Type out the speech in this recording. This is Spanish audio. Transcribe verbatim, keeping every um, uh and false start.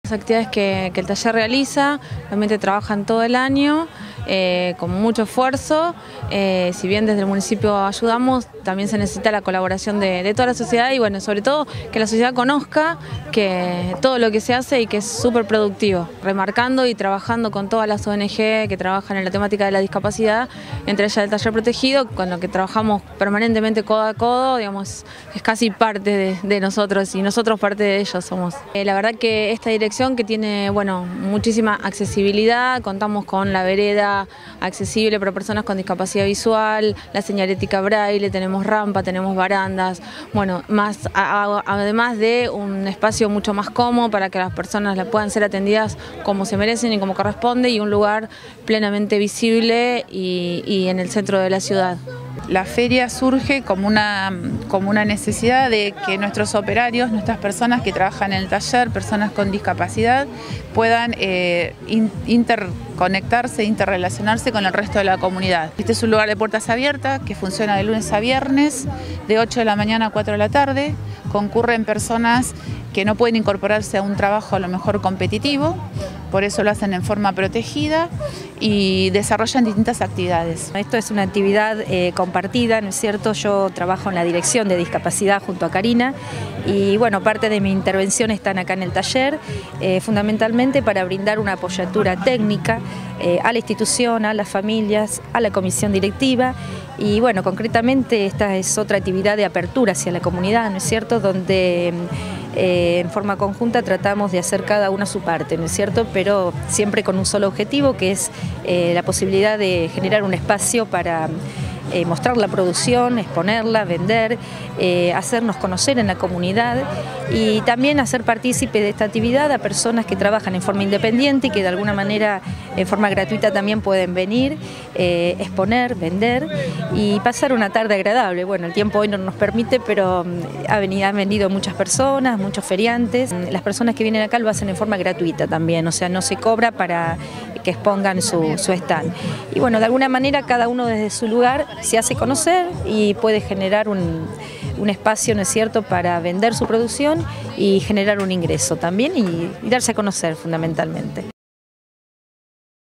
Las actividades que, que el taller realiza realmente trabajan todo el año eh, con mucho esfuerzo. Eh, si bien desde el municipio ayudamos, también se necesita la colaboración de, de toda la sociedad y bueno, sobre todo que la sociedad conozca que todo lo que se hace y que es súper productivo, remarcando y trabajando con todas las O N G que trabajan en la temática de la discapacidad, entre ellas el taller protegido, con lo que trabajamos permanentemente codo a codo, digamos, es casi parte de, de nosotros y nosotros parte de ellos somos. Eh, la verdad que esta dirección que tiene, bueno, muchísima accesibilidad, contamos con la vereda accesible para personas con discapacidad visual, la señalética braille, tenemos rampa, tenemos barandas, bueno, más a, a, además de un espacio mucho más cómodo para que las personas la puedan ser atendidas como se merecen y como corresponde y un lugar plenamente visible y, y en el centro de la ciudad. La feria surge como una, como una necesidad de que nuestros operarios, nuestras personas que trabajan en el taller, personas con discapacidad, puedan eh, interconectarse, interrelacionarse con el resto de la comunidad. Este es un lugar de puertas abiertas que funciona de lunes a viernes, de ocho de la mañana a cuatro de la tarde. Concurren personas que no pueden incorporarse a un trabajo a lo mejor competitivo, por eso lo hacen en forma protegida y desarrollan distintas actividades. Esto es una actividad eh, compartida, ¿no es cierto? Yo trabajo en la dirección de discapacidad junto a Karina y bueno, parte de mi intervención están acá en el taller, eh, fundamentalmente para brindar una apoyatura técnica eh, a la institución, a las familias, a la comisión directiva y bueno, concretamente esta es otra actividad de apertura hacia la comunidad, ¿no es cierto? Donde Eh, en forma conjunta tratamos de hacer cada una su parte, ¿no es cierto? Pero siempre con un solo objetivo, que es eh, la posibilidad de generar un espacio para eh, mostrar la producción, exponerla, vender, eh, hacernos conocer en la comunidad y también hacer partícipe de esta actividad a personas que trabajan en forma independiente y que de alguna manera en forma gratuita también pueden venir, eh, exponer, vender y pasar una tarde agradable. Bueno, el tiempo hoy no nos permite, pero ha venido, han venido muchas personas, muchos feriantes. Las personas que vienen acá lo hacen en forma gratuita también, o sea, no se cobra para que expongan su, su stand. Y bueno, de alguna manera cada uno desde su lugar se hace conocer y puede generar un, un espacio, ¿no es cierto?, para vender su producción y generar un ingreso también y, y darse a conocer fundamentalmente.